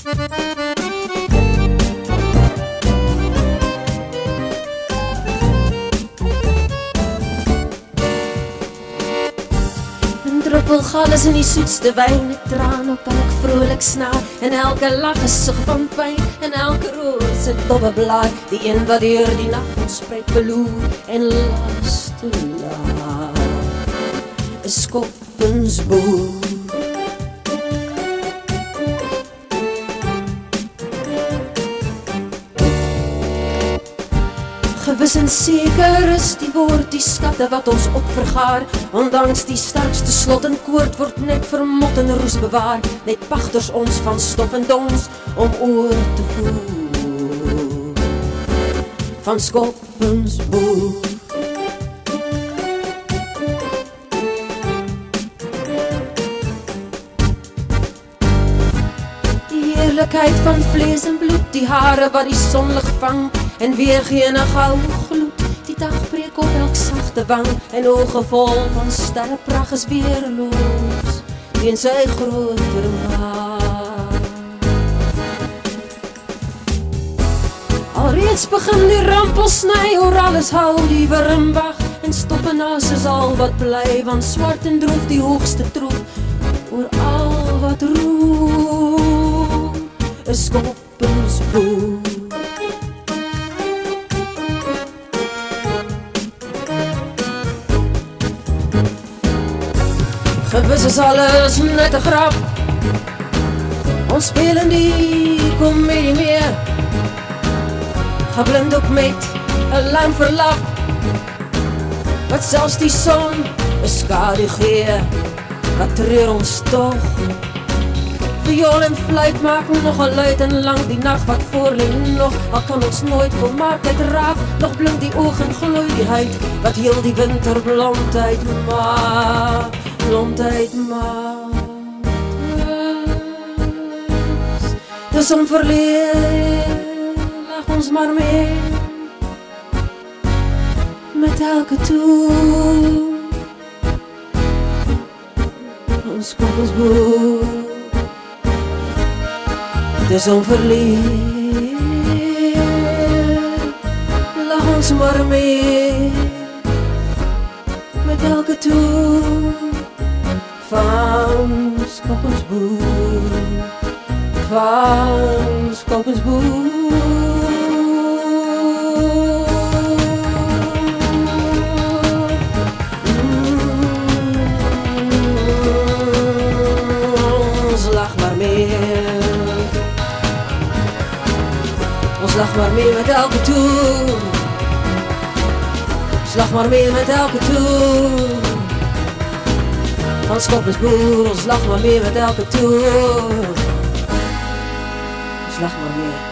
Druppel galles in die soetste wyn, 'n traan op elk vrolik snaar, en elke lag is sug van pyn, en elke roos 'n dowwe blaar, die een wat deur die nag ontspreek beloer en las te laat, 'n skoppensboer. Gewis en seker is die woord, die skatte wat ons opvergaar, ondanks die sterkste slot en koord word net vermot en roes bewaar, net pagters ons van stof en dons om oor te voer van skoppensboer. Die heerlikheid van vlees en bloed, die hare wat die sonlig vang en weer geen gou gloed, die dag breek op elk sagte wang, en oge vol van sterrepragt is weerloos teen sy groter maag. Alreeds begin die rampel sny, oor alles hou die wurm wag, en stoppenaas is al wat bly, want swart en droef die hoogste troef, oor al wat roem is skoppensboer. Gewis is alles net 'n grap, ons speel in die komedie meer, geblind ook met 'n lang verlap, wat selfs die son 'n skadu gee, wat treur ons tog. Viool en fluit maak nog 'n luid en lang die nag wat voor lê nog, al kan ons nooit volmaaktheid raak, nog blink die oog en gloei die huid, wat heel die winter blondheid maak. Blondheid maak dus om verleer, lag ons maar mee met elke toer, ons skoppensboer. Dus om verleer, lag ons maar mee met elke toer van skoppensboer, van skoppensboer. Ons lag maar mee, ons lag maar mee met elke toer, ons lag maar mee met elke toer van skoppensboer, ons lag maar mee met elke toer, ons lag maar mee.